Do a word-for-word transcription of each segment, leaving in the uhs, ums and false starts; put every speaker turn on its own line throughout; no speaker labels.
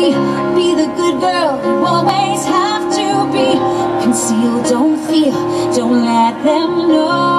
be. Be the good girl you always have to be. Conceal, don't feel, don't let them know.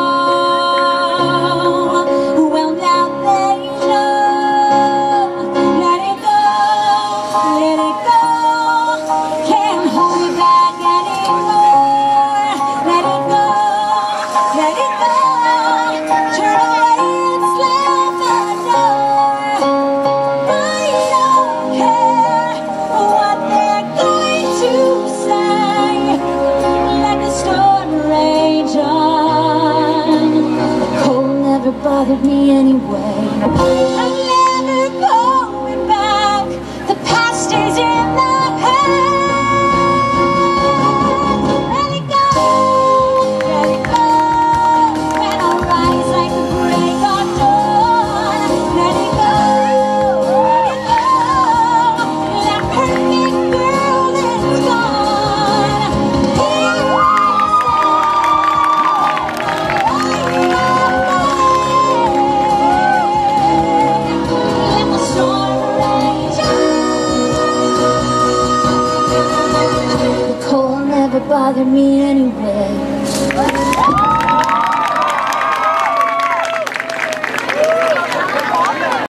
Well, now they know. Let it go, let it go. Can't hold it back anymore. Let it go, let it go. Turn away and slam the door. I don't care what they're going to say. Let the storm rage on. The cold never bothered me anyway. I'm never going back. The past is in the past. Let it go, let it go. And I'll rise like the break of dawn. Let it go, let it go. That perfect girl is gone. Here let the storm rage on. The cold never bothered me anyway.